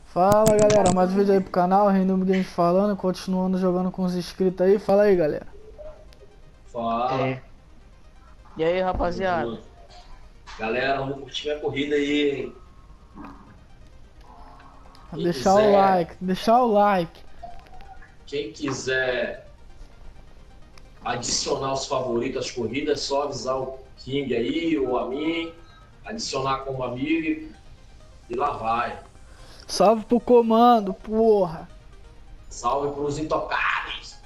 Fala galera, mais um vídeo aí pro canal, Random Games falando, continuando jogando com os inscritos aí. Fala aí galera. Fala. E aí, rapaziada? Galera, vamos curtir minha corrida aí, hein? Deixar o like, deixar o like. Quem quiser adicionar os favoritos às corridas, é só avisar o King aí ou a mim, adicionar como amigo e lá vai. Salve pro comando, porra. Salve pros intocáveis.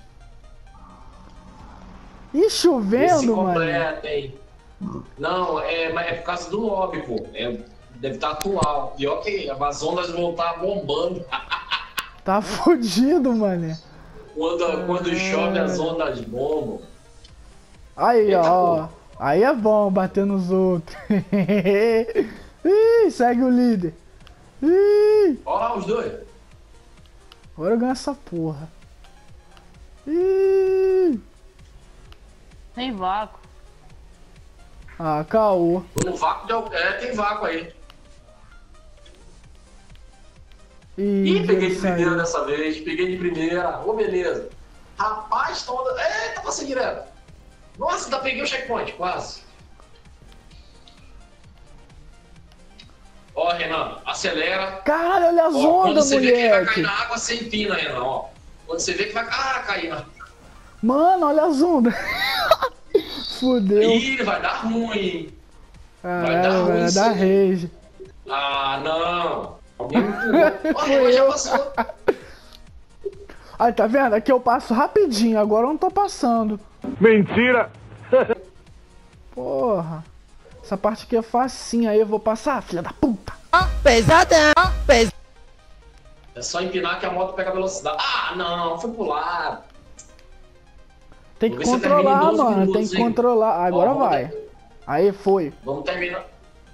Ih, chovendo, mano. Hein? Não, mas é por causa do lobby, pô. Deve estar atual. Pior que as ondas vão estar bombando. Tá fodido, mano. Quando chove, as ondas bombam. Aí, Eita, ó. pô. Aí é bom bater nos outros. Ih, segue o líder. Ih. Olha lá os dois. Agora eu ganho essa porra. Ih. Tem vácuo. Ah, caô. No vácuo tem vácuo aí. Ih, peguei de primeira dessa vez. Peguei de primeira. Ô, beleza. Rapaz, tá passando direto. Nossa, ainda peguei o checkpoint, quase. Ó, Renan, acelera. Caralho, olha as Ó, quando ondas, você vê que vai moleque. cair na água, você empina, Renan, ó. Quando você vê que vai cair na... Mano, olha as ondas. Fudeu. Ih, vai dar ruim. Caralho, vai dar rage. Ah, não. Alguém me empurrou. Ó, Renan já passou. Aí, tá vendo? Aqui eu passo rapidinho, agora eu não tô passando. Mentira! Porra. Essa parte aqui é facinha, aí eu vou passar, filha da puta. Pesadão! É só empinar que a moto pega velocidade. Ah, não, foi pro lado. Tem que Vamos ver se termina em controlar, 12 mano, minutos, tem que hein? controlar. Agora Ó, vai. Aí, foi. Vamos terminar.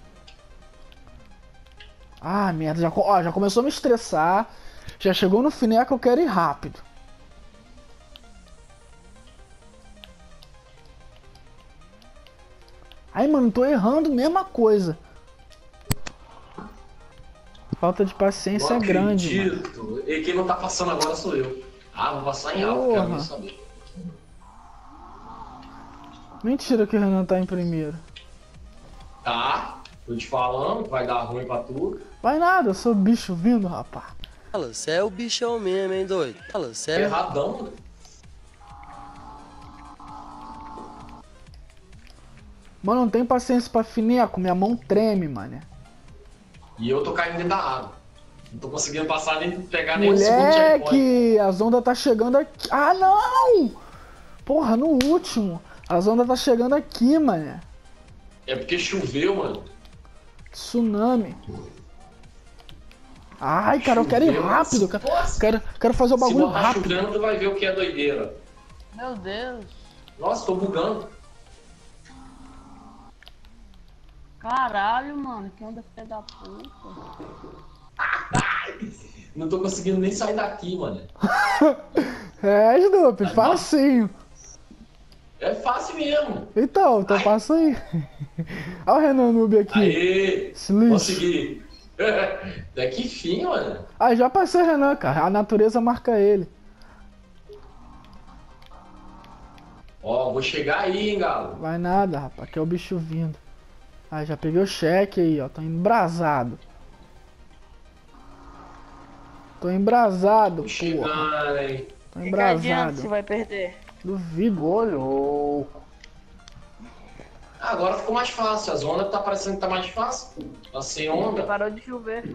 Ah, merda, já começou a me estressar. Já chegou no final que eu quero ir rápido. Aí, mano, tô errando, mesma coisa. Falta de paciência é grande, mano. Acredito. E quem não tá passando agora sou eu. Ah, vou passar em alta, quero nem saber. Mentira que o Renan tá em primeiro. Tá, tô te falando, vai dar ruim pra tu. Vai nada, eu sou bicho vindo, rapaz. Fala, você é o bichão mesmo, hein, doido? Fala, você é... Erradão, mano. Mano, não tem paciência pra fineco, minha mão treme, mano. E eu tô caindo dentro da água. Não tô conseguindo passar nem pegar nem o segundo checkpoint. Moleque, as ondas tá chegando aqui. Ah, não! Porra, no último. As ondas tá chegando aqui, mano. É porque choveu, mano. Tsunami. Ai, cara, eu quero ir rápido. Quero fazer o bagulho Se botar rápido. chovendo, tu vai ver o que é doideira. Meu Deus. Nossa, tô bugando. Caralho, mano. Que onda filha da puta. Não tô conseguindo nem sair daqui, mano. É, Snoop, facinho. É fácil mesmo. Então passa aí. Olha o Renan Noob aqui. Aê, Esse lixo. consegui. Até que fim, mano. Ah, já passei o Renan, cara. A natureza marca ele. Ó, vou chegar aí, hein, galo. Vai nada, rapaz. Aqui é o bicho vindo. Ah, já peguei o cheque aí, ó. Tô embrasado. Tô embrasado, Tô porra. chegando, hein. Tô Que adianta embrasado. se vai perder? Duvido. Louco. Agora ficou mais fácil. As ondas tá parecendo que tá mais fácil. Tá sem onda. Parou de chover.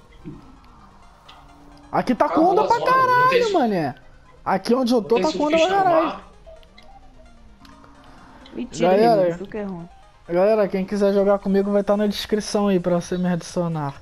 Aqui tá com Acabou onda as pra ondas, não caralho, tem- mané. Aqui onde eu tô Tem tá com onda pra surfista no caralho. mar. Mentira, Galera, Renan, isso que é ruim. Galera, quem quiser jogar comigo vai estar na descrição aí pra você me adicionar.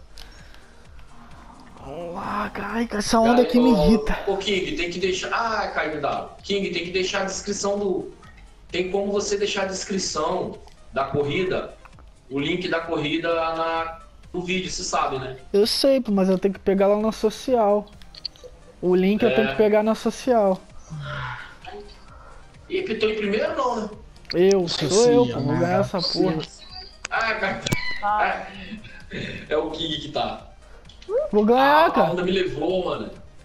Ai, essa onda aqui me irrita. Ô, King, tem que deixar... Ah, caiu da... King, tem que deixar a descrição do... Tem como você deixar a descrição da corrida, o link da corrida no vídeo, você sabe, né? Eu sei, pô, mas eu tenho que pegar lá na social. O link eu tenho que pegar na social. E que tô em primeiro não, né? Sou eu, pô, vou ganhar essa porra. Ah, cara. É o King que tá. Vou ganhar, A cara. onda me levou, mano.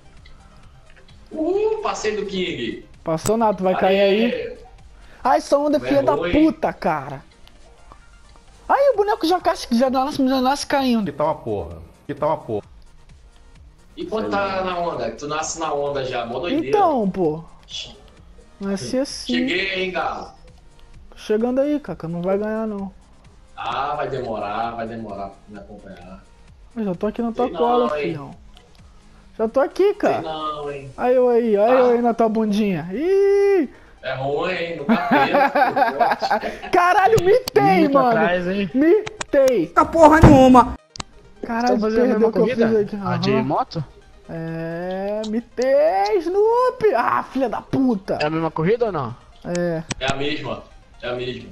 Passei do King. Passou nada, tu vai cair aí. Ai, essa onda é filha da puta, cara. Aí o boneco já nasce caindo. Que tal uma porra? Que tal uma porra? E quando tá na onda? Tu nasce na onda já, mó doideira. Então, pô. Nasci assim. Cheguei, hein, Galo. Tô chegando aí, Kaká. Não vai ganhar, não. Ah, vai demorar pra me acompanhar. Eu já tô aqui na tua Sei cola, não, hein. filhão. Já tô aqui, Sei cara. não, hein. Aí eu aí na tua bundinha. Ih! É ruim, hein, no cabelo. Caralho, mitei, Muito mano. atrás, hein? Mitei. Tá porra nenhuma. Caralho, Estão fazendo a perdeu mesma o que eu corrida? fiz aqui. A de Aham. moto? É, mitei, Snoopy. Ah, filha da puta. É a mesma corrida ou não? É. É a mesma. É a mesma.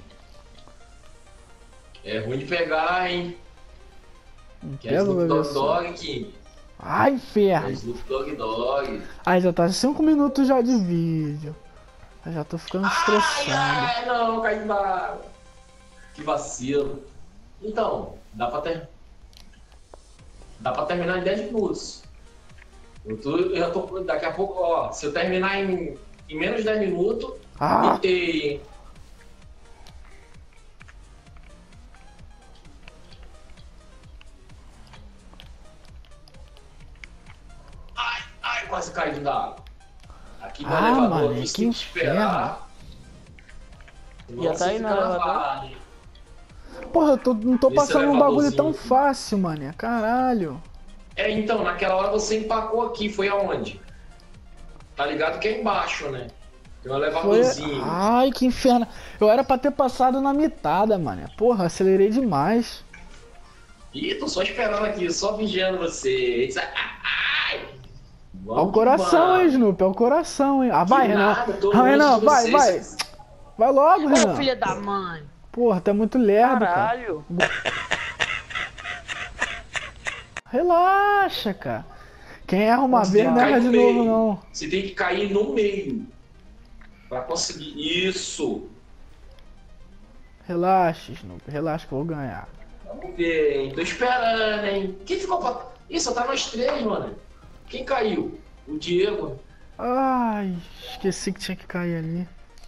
É ruim de pegar, hein. Que é Pega, Snoop vai ver Dogg só. Dogg, King. Ai, É inferno. Snoop Dogg Dogg. Ai, já tá 5 minutos já de vídeo. Eu já tô ficando estressado. Ai, não, caiu na água. Que vacilo. Então, dá pra terminar em 10 minutos. Eu já tô, daqui a pouco, ó, se eu terminar em menos de 10 minutos, Ah, mitei, hein. Ai, quase caí da água. Aqui no Ah, elevador, mano, aqui que você tem que esperar. Já tá aí no elevador? porra, eu não tô Esse passando um bagulho elevadorzinho. tão fácil, mano. Caralho. É, então, naquela hora você empacou aqui, foi aonde? Tá ligado que é embaixo, né? Tem um Foi... elevadorzinho. Ai, que inferno. Eu era pra ter passado na mitada, mano. Porra, acelerei demais. Ih, tô só esperando aqui, só vigiando você. Ai! Ó o coração, hein, Snoopy. É o coração, hein. Ah, vai, Renan. Ah, Renan, vai, vai. Vai logo, Ô, Renan. filha da mãe. Porra, tá muito lerdo, cara. Caralho. Relaxa, cara. Quem erra uma Você vez tem não que erra cair de no novo, meio. não. Você tem que cair no meio. Pra conseguir. Isso! Relaxa, Snoopy. Relaxa que eu vou ganhar. Vamos ver, hein? Tô esperando, hein? Quem ficou pra. Ih, só tá nós três, mano. Quem caiu? O Diego. Ai, esqueci que tinha que cair ali.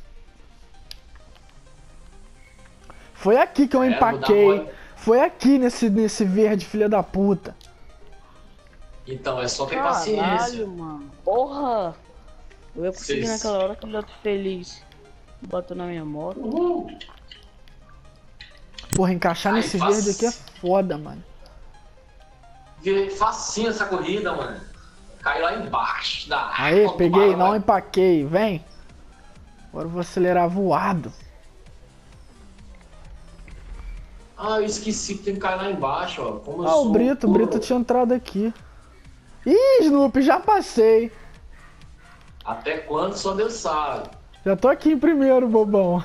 Foi aqui que eu É, vou dar empaquei. mole. Foi aqui nesse verde, filha da puta. Então, é só ter paciência. Caralho, mano. Porra. Eu ia conseguir Vocês- naquela hora que eu já tô feliz. Botou na minha moto. Porra, encaixar Ai, nesse fácil. verde aqui é foda, mano. Facinho essa corrida, mano. Cai lá embaixo da água. Aí, do peguei, barco, não vai. empaquei. Vem. Agora eu vou acelerar voado. Ah, eu esqueci que tem que cair lá embaixo, ó. Como eu Ah, sou o Brito tinha entrado aqui. Ih, Snoopy, já passei. Até quando só Deus sabe. Já tô aqui em primeiro, bobão.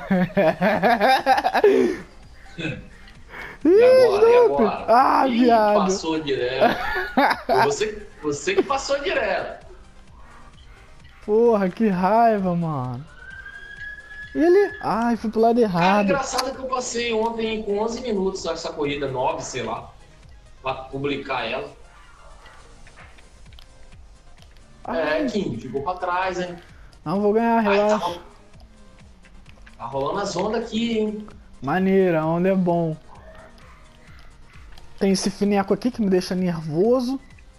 E Ih, agora? E Snoopy. agora? Ah, Ih, viado. passou direto. Você que passou direto. Porra, que raiva, mano. E ele... Ai, fui pro lado Cara, errado. engraçado que eu passei ontem com 11 minutos essa corrida, 9, sei lá. Pra publicar ela. É, Kim, ficou pra trás, hein? Não vou ganhar, Ai, relaxa. tá rolando as ondas aqui, hein? Maneira, a onda é bom. Tem esse fineco aqui que me deixa nervoso.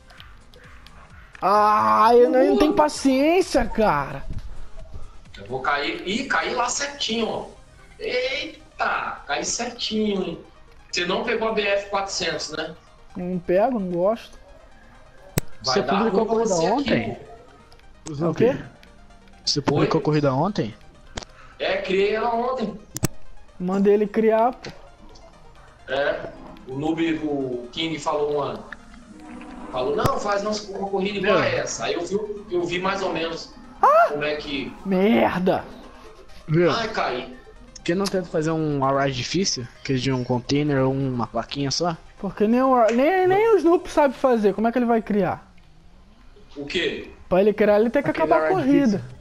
Ai, eu não tenho paciência, cara. Eu vou cair. Ih, caí lá certinho, ó. Eita, caí certinho, hein? Você não pegou a BF-400, né? Não pego, não gosto. Vai Você dar publicou ruim pra a corrida você aqui, ontem? pô. É o quê? Você publicou a corrida ontem? É, criei ela ontem. Mandei ele criar, pô. É, o Noob, o King falou um ano. Falou, não, faz uma corrida igual a essa. Aí eu vi mais ou menos como é que. Merda! Viu? Ai, caí. Por que não tenta fazer um ride difícil? Que de um container ou uma plaquinha só? Porque nem o Snoop sabe fazer. Como é que ele vai criar? O quê? Pra ele criar, ele tem que Aquele acabar a ride corrida. difícil.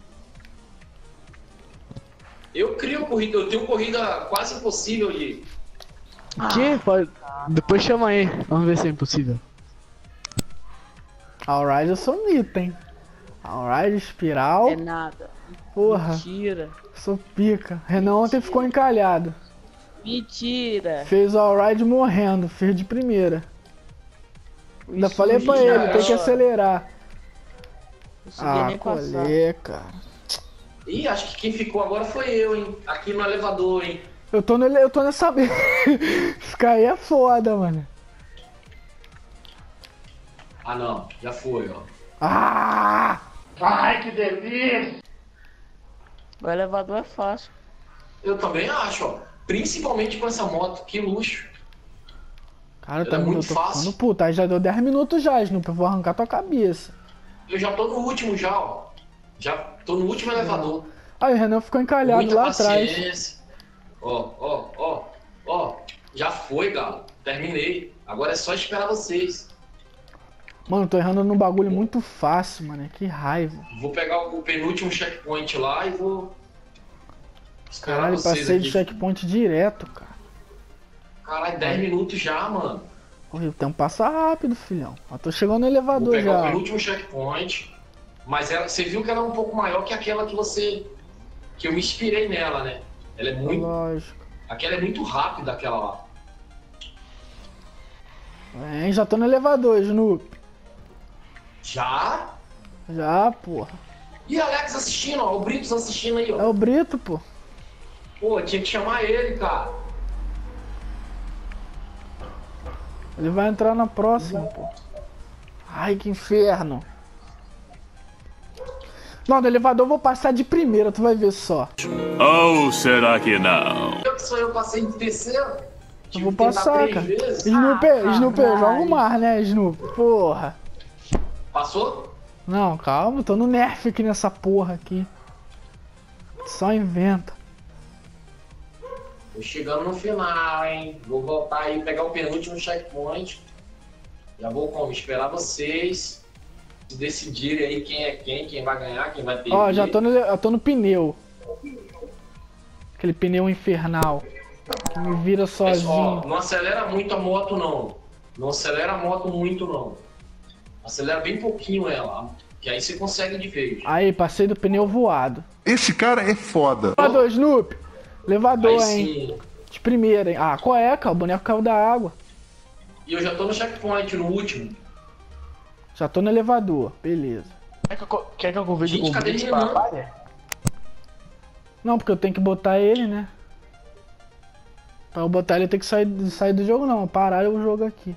Eu crio corrida, eu tenho corrida quase impossível de. Que? Pode... Depois chama aí. Vamos ver se é impossível. Alright, eu sou mito, hein? Alright, espiral. É nada. Porra, Mentira. sou pica. Renan ontem ficou encalhado. Mentira. Fez o Alright morrendo, fez de primeira. Ainda falei pra já ele, era. tem que acelerar. Não consegui Ah, nem passar. colê, cara. Ih, acho que quem ficou agora foi eu, hein? Aqui no elevador, hein? Eu tô nessa. Ficar aí é foda, mano. Ah, não. Já foi, ó. Ah! O elevador é fácil. Eu também acho, ó. Principalmente com essa moto. Que luxo. Cara, Ela é muito eu tô fácil. ficando puto. Aí já deu 10 minutos já, Snoop. Eu vou arrancar tua cabeça. Eu já tô no último já, ó. Já tô no último elevador. Aí o Renan ficou encalhado Muita lá atrás. paciência. Ó. Já foi, galo. Terminei. Agora é só esperar vocês. Mano, tô errando num bagulho muito fácil, mano. Que raiva. Vou pegar o penúltimo checkpoint lá e vou esperar Caralho, vocês passei aqui. de checkpoint direto, cara. Caralho, 10 minutos já, mano. Porra, o tempo passa rápido, filhão. Eu tô chegando no Vou elevador pegar o já. penúltimo checkpoint. Mas ela, você viu que ela é um pouco maior que aquela que você... Que eu me inspirei nela, né? Ela é muito... Lógico. Aquela é muito rápida, aquela lá. Vem, já tô no elevador, Snoop. Já? Já, porra. E Alex assistindo, ó. O Britos assistindo aí, É ó. o Brito, pô. Pô, tinha que chamar ele, cara. Ele vai entrar na próxima, pô. Ai, que inferno. Não, no elevador eu vou passar de primeira, tu vai ver só. Ou será que não? Eu que sou eu, passei de terceiro. Eu Tive vou que tentar passar, 3 cara. vezes. Snoop, Snoop, eu caralho. jogo mais, né, Snoop? Porra. Passou? Não, calma, tô no nerf aqui nessa porra aqui. Só inventa. Tô chegando no final, hein? Vou voltar aí, pegar o penúltimo checkpoint. Já vou como? Esperar vocês se decidirem aí quem é quem vai ganhar, quem vai perder. Ó, eu tô no pneu. Aquele pneu infernal. Que me vira Pessoal, sozinho. não acelera muito a moto, não. Não acelera a moto muito, não. Acelera bem pouquinho ela, que aí você consegue de vez. Aí, passei do pneu voado. Esse cara é foda. Elevador, Snoop. Elevador, Aí hein. sim. De primeira, hein. Ah, qual é, cara? O boneco caiu da água. E eu já tô no checkpoint, no último. Já tô no elevador. Beleza. Quer que eu convide Gente, o cadê Blitz Renan? pra batalha? Não, porque eu tenho que botar ele, né? Pra eu botar ele, eu tenho que sair do jogo, não. Parar o jogo aqui.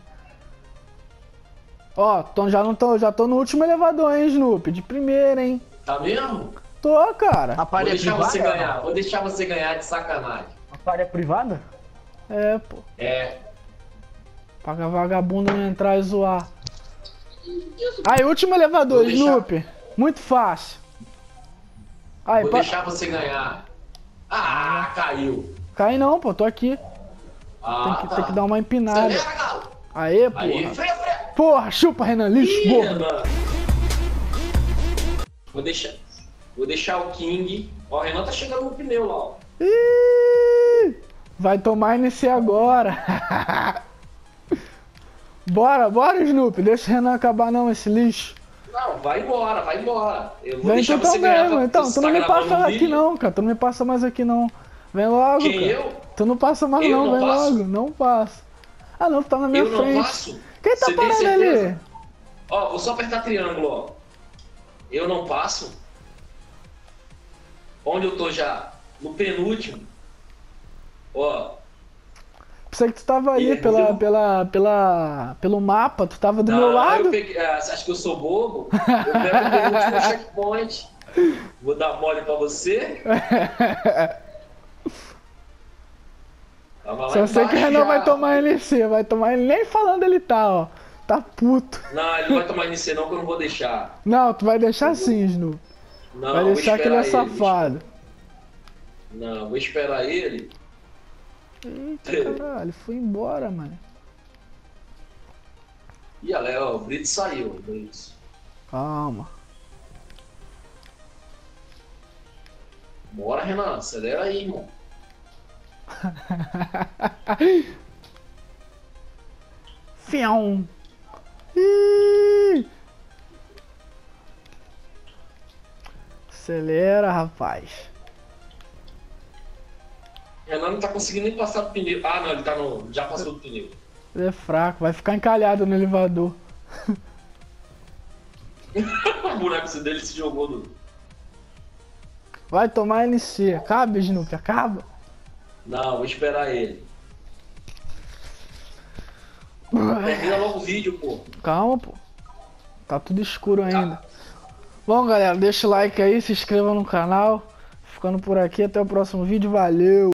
Ó, já tô no último elevador, hein, Snoop? De primeira, hein? Tá mesmo? Tô, cara. A Vou palha é deixar privada? você ganhar. Vou deixar você ganhar de sacanagem. A palha é privada? É, pô. É. Paga vagabundo não entrar e zoar. Aí, último elevador, Vou deixar- Snoop. Muito fácil. Aí, Vou deixar você ganhar. Ah, caiu. Cai não, pô. Tô aqui. Ah, Tem que dar uma empinada. Acelera, galo. Aê, porra. Aí, freia. Porra, chupa, Renan. Lixo, Ih, porra. Renan. Vou deixar o King. Ó, o Renan tá chegando no pneu lá, ó. Ih, vai tomar NC agora. Bora, Snoop. Deixa o Renan acabar não, esse lixo. Não, vai embora, vai embora. Eu vou Vem deixar tu você também, ganhar. mano. Então, Você tu não tá me gravando passa um aqui vídeo? não, cara. Tu não me passa mais aqui não. Vem logo, Quem, cara. eu? Tu não passa mais Eu não, não vem passo? logo. Não passa. Ah não, tu tá na minha Eu não frente. passo? Quem tá Você tem parado ali? certeza? Ó, vou só apertar triângulo, ó. Eu não passo. Onde eu tô já? No penúltimo. Ó. Pensei que tu tava aí Ih, pelo mapa, tu tava do meu Não, lado. eu peguei, acho que eu sou bobo. Eu pego o penúltimo checkpoint. Vou dar mole pra você. Tava lá Só sei que o embaixo Renan já. vai tomar LC, vai tomar ele nem falando ele tá, ó. Tá puto. Não, ele não vai tomar NC não, que eu não vou deixar. Não, tu vai deixar sim, Snoop. Não, Vai vou deixar que ele é esperar safado. Não, vou esperar ele. Eita caralho, foi embora, mano. Ih, olha, ó, o Brito saiu. O Brito. Calma. Bora, Renan, acelera aí, irmão. Fião. Ih, Acelera, rapaz. Renan não tá conseguindo nem passar do pneu. Ah, não, ele tá no. Já passou do pneu. Ele é fraco, vai ficar encalhado no elevador. O boneco dele se jogou do. Vai tomar NC. Acaba, Snoopy, acaba. Não, vou esperar ele. Termina logo o vídeo, pô. Calma, pô. Tá tudo escuro ainda. Bom, galera, deixa o like aí, se inscreva no canal. Ficando por aqui, até o próximo vídeo. Valeu!